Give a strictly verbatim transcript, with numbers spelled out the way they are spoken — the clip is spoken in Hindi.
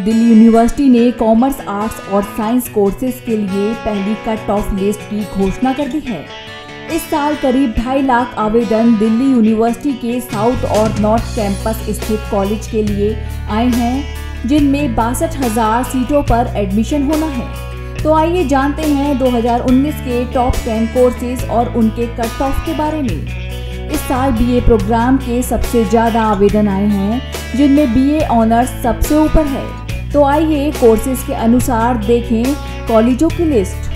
दिल्ली यूनिवर्सिटी ने कॉमर्स, आर्ट्स और साइंस कोर्सेज के लिए पहली कट ऑफ लिस्ट की घोषणा कर दी है। इस साल करीब ढाई लाख आवेदन दिल्ली यूनिवर्सिटी के साउथ और नॉर्थ कैंपस स्थित कॉलेज के लिए आए हैं, जिनमें बासठ हजार सीटों पर एडमिशन होना है। तो आइए जानते हैं दो हज़ार उन्नीस के टॉप टेन कोर्सेज और उनके कट ऑफ के बारे में। इस साल बीए प्रोग्राम के सबसे ज़्यादा आवेदन आए हैं, जिनमें बीए ऑनर्स सबसे ऊपर है। तो आइए कोर्सेज के अनुसार देखें कॉलेजों की लिस्ट।